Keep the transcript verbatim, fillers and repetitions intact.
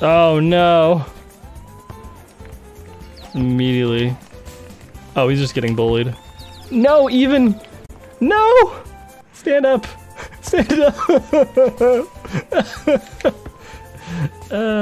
Oh no. Immediately. Oh, he's just getting bullied. No, even. No! Stand up. Stand up. uh.